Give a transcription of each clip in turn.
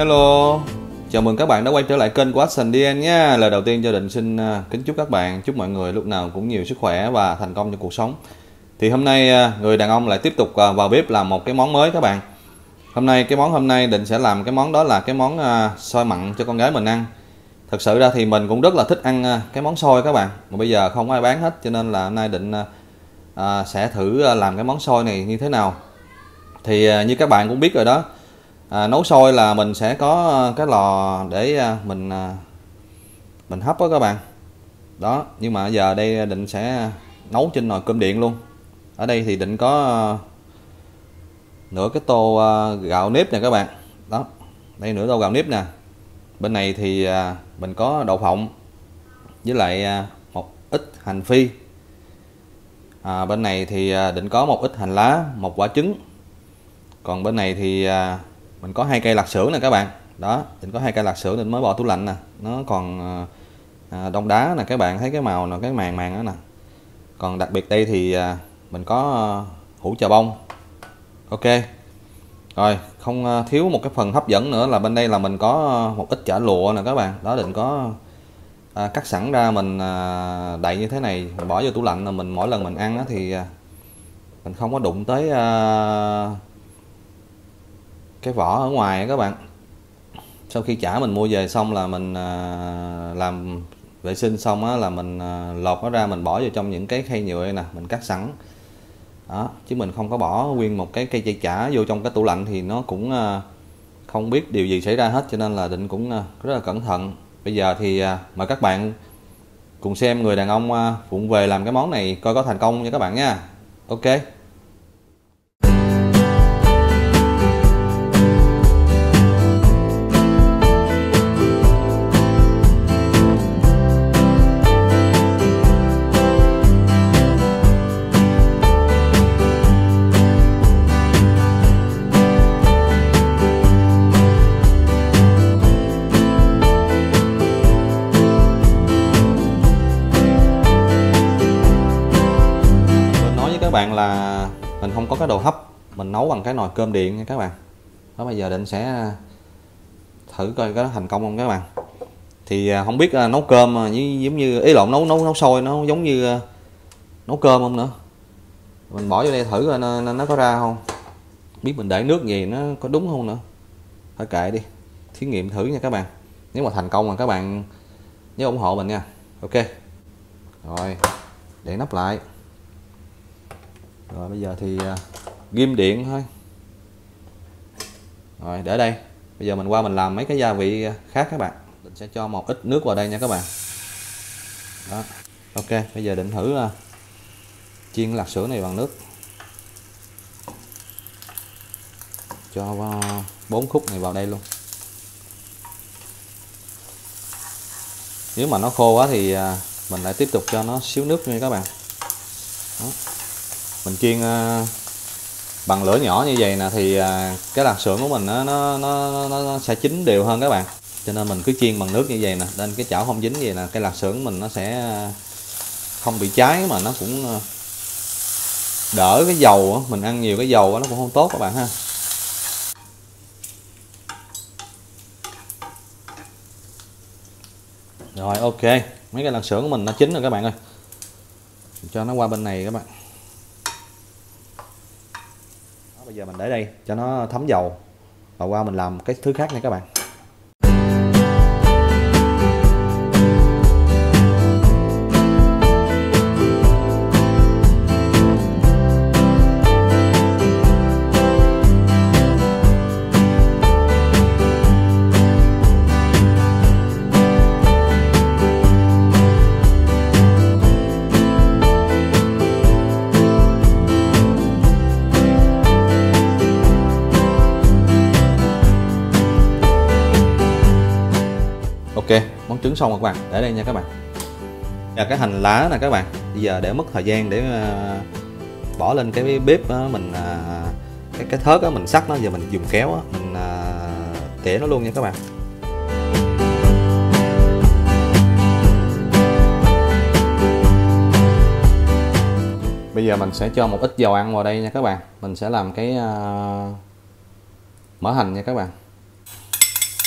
Hello, chào mừng các bạn đã quay trở lại kênh của Action DN nhé. Lời đầu tiên cho Định xin kính chúc các bạn, chúc mọi người lúc nào cũng nhiều sức khỏe và thành công trong cuộc sống. Thì hôm nay người đàn ông lại tiếp tục vào bếp làm một cái món mới các bạn. Hôm nay Định sẽ làm cái món đó là cái món xôi mặn cho con gái mình ăn. Thật sự ra thì mình cũng rất là thích ăn cái món xôi các bạn, mà bây giờ không có ai bán hết, cho nên là hôm nay Định sẽ thử làm cái món xôi này như thế nào. Thì như các bạn cũng biết rồi đó, nấu xôi là mình sẽ có cái lò để mình hấp đó các bạn. Đó, nhưng mà giờ đây Định sẽ nấu trên nồi cơm điện luôn. Ở đây thì Định có nửa cái tô gạo nếp nè các bạn. Đó, đây nửa tô gạo nếp nè. Bên này thì mình có đậu phộng với lại một ít hành phi. Bên này thì Định có một ít hành lá, một quả trứng. Còn bên này thì mình có 2 cây lạc xưởng nè các bạn. Đó, Định có 2 cây lạc xưởng Định mới bỏ tủ lạnh nè. Nó còn đông đá nè, các bạn thấy cái màu nè, cái màng đó nè. Còn đặc biệt đây thì mình có hũ chà bông. Ok. Rồi, không thiếu một cái phần hấp dẫn nữa là bên đây là mình có một ít chả lụa nè các bạn. Đó, Định có cắt sẵn ra, mình đậy như thế này, mình bỏ vô tủ lạnh là mình mỗi lần mình ăn thì mình không có đụng tới cái vỏ ở ngoài các bạn. Sau khi chả mình mua về xong là mình làm vệ sinh xong là mình lột nó ra, mình bỏ vào trong những cái khay nhựa nè, mình cắt sẵn. Đó, chứ mình không có bỏ nguyên một cái cây chay chả vô trong cái tủ lạnh thì nó cũng không biết điều gì xảy ra hết, cho nên là Định cũng rất là cẩn thận. Bây giờ thì mời các bạn cùng xem người đàn ông vụng về làm cái món này coi có thành công nha các bạn nha. Ok. Bạn là mình không có cái đồ hấp, mình nấu bằng cái nồi cơm điện nha các bạn. Đó, bây giờ Định sẽ thử coi có thành công không các bạn. Thì không biết nấu cơm giống như ý lộn nấu xôi nó giống như nấu cơm không nữa. Mình bỏ vô đây thử coi nó có ra không, biết mình để nước gì nó có đúng không nữa. Thôi kệ đi, thí nghiệm thử nha các bạn. Nếu mà thành công là các bạn nhớ ủng hộ mình nha. Ok. Rồi, để nắp lại. Rồi bây giờ thì ghim điện thôi. Rồi để đây. Bây giờ mình qua mình làm mấy cái gia vị khác các bạn. Định sẽ cho một ít nước vào đây nha các bạn. Đó. Ok, bây giờ Định thử chiên lạc sữa này bằng nước. Cho 4 khúc này vào đây luôn. Nếu mà nó khô quá thì mình lại tiếp tục cho nó xíu nước nha các bạn. Đó. Mình chiên bằng lửa nhỏ như vậy nè thì cái lạc xưởng của mình nó sẽ chín đều hơn các bạn. Cho nên mình cứ chiên bằng nước như vậy nè, nên cái chảo không dính vậy nè, cái lạc xưởng của mình nó sẽ không bị cháy, mà nó cũng đỡ cái dầu. Mình ăn nhiều cái dầu nó cũng không tốt các bạn ha. Rồi ok, mấy cái lạc xưởng của mình nó chín rồi các bạn ơi. Mình cho nó qua bên này các bạn. Bây giờ mình để đây cho nó thấm dầu và qua mình làm cái thứ khác nha các bạn. Ok, món trứng xong rồi các bạn, để đây nha các bạn. Và cái hành lá nè các bạn. Bây giờ để mất thời gian để bỏ lên cái bếp đó, mình cái thớt đó mình sắc nó, giờ mình dùng kéo đó, mình tỉa nó luôn nha các bạn. Bây giờ mình sẽ cho một ít dầu ăn vào đây nha các bạn. Mình sẽ làm cái mỡ hành nha các bạn.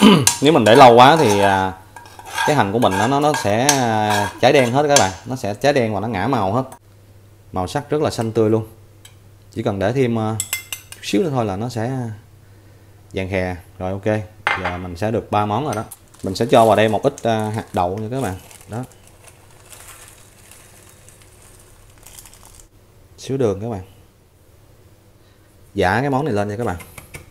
Nếu mình để lâu quá thì cái hành của mình nó sẽ cháy đen hết các bạn, nó sẽ cháy đen và nó ngã màu hết. Màu sắc rất là xanh tươi luôn. Chỉ cần để thêm chút xíu nữa thôi là nó sẽ vàng khè. Rồi ok, giờ mình sẽ được 3 món rồi đó. Mình sẽ cho vào đây một ít hạt đậu nha các bạn. Đó. Xíu đường các bạn. Giả cái món này lên nha các bạn.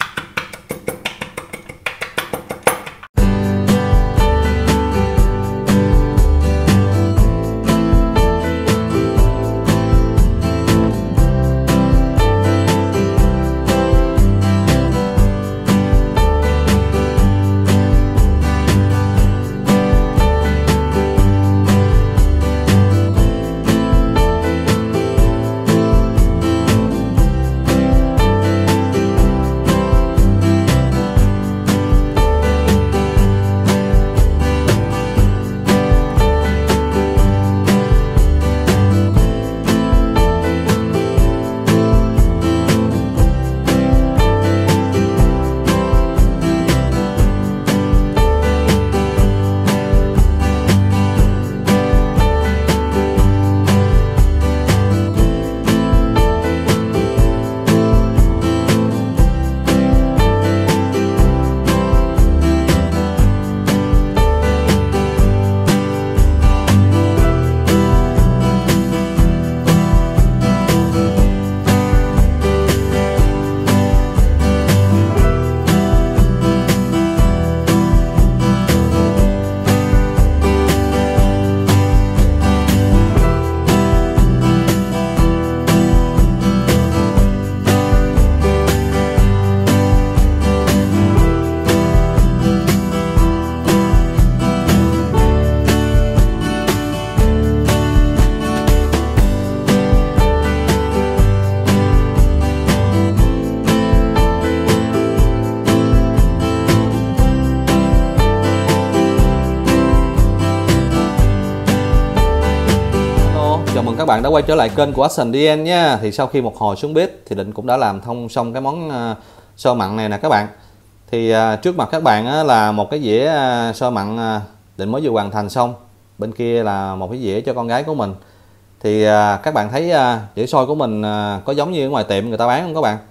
Chào mừng các bạn đã quay trở lại kênh của Action DN nha. Thì sau khi một hồi xuống bếp thì Định cũng đã làm xong cái món xôi mặn này nè các bạn. Thì trước mặt các bạn là một cái dĩa xôi mặn Định mới vừa hoàn thành xong. Bên kia là một cái dĩa cho con gái của mình. Thì các bạn thấy dĩa xôi của mình có giống như ở ngoài tiệm người ta bán không các bạn?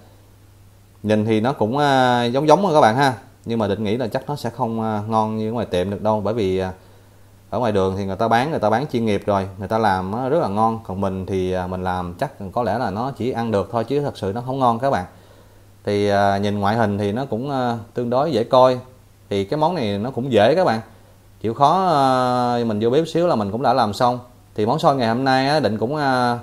Nhìn thì nó cũng giống thôi các bạn ha. Nhưng mà Định nghĩ là chắc nó sẽ không ngon như ở ngoài tiệm được đâu, bởi vì ở ngoài đường thì người ta bán chuyên nghiệp rồi, người ta làm rất là ngon. Còn mình thì mình làm chắc có lẽ là nó chỉ ăn được thôi chứ thật sự nó không ngon các bạn. Thì nhìn ngoại hình thì nó cũng tương đối dễ coi. Thì cái món này nó cũng dễ các bạn, chịu khó mình vô bếp xíu là mình cũng đã làm xong. Thì món xôi ngày hôm nay Định cũng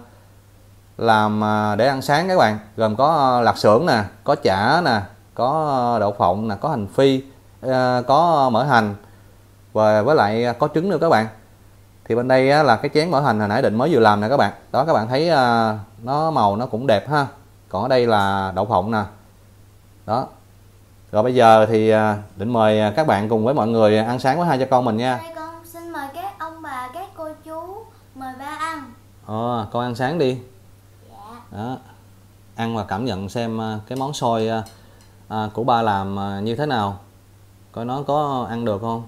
làm để ăn sáng các bạn, gồm có lạc xưởng nè, có chả nè, có đậu phộng nè, có hành phi, có mỡ hành và với lại có trứng nữa các bạn. Thì bên đây là cái chén mỡ hành hồi nãy Định mới vừa làm nè các bạn. Đó, các bạn thấy nó màu nó cũng đẹp ha. Còn ở đây là đậu phộng nè. Đó. Rồi bây giờ thì Định mời các bạn cùng với mọi người ăn sáng với hai cha con mình nha. Đây con xin mời các ông bà, các cô chú, mời ba ăn. Con ăn sáng đi. Dạ. Đó. Ăn và cảm nhận xem cái món xôi của ba làm như thế nào, coi nó có ăn được không.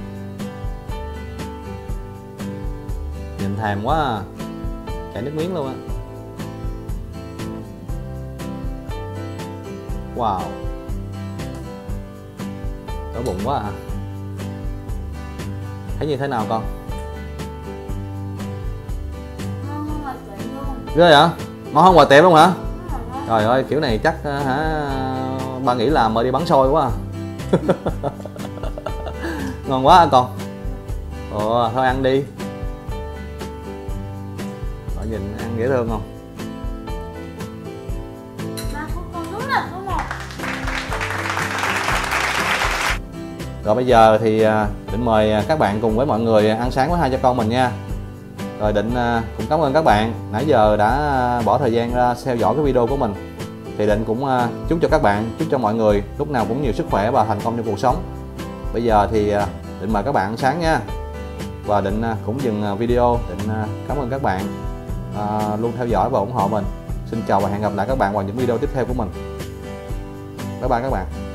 Nhìn thèm quá à. Chảy nước miếng luôn á. Wow, đói bụng quá à. Thấy như thế nào con? Ngon hơn ngoài tiệm luôn. Ghê vậy? Ngon hơn ngoài tiệm luôn hả? Ngon. Trời ơi, kiểu này chắc ba nghĩ làm mà đi bán xôi quá à. Ngon quá à con. Thôi ăn đi. Nhìn ăn dễ thương không? Ba của con đúng là số 1. Rồi bây giờ thì Định mời các bạn cùng với mọi người ăn sáng với hai cha con mình nha. Rồi Định cũng cảm ơn các bạn nãy giờ đã bỏ thời gian ra theo dõi cái video của mình. Thì Định cũng chúc cho các bạn, chúc cho mọi người lúc nào cũng nhiều sức khỏe và thành công trong cuộc sống. Bây giờ thì Định mời các bạn ăn sáng nha. Và Định cũng dừng video. Định cảm ơn các bạn luôn theo dõi và ủng hộ mình. Xin chào và hẹn gặp lại các bạn vào những video tiếp theo của mình. Bye bye các bạn.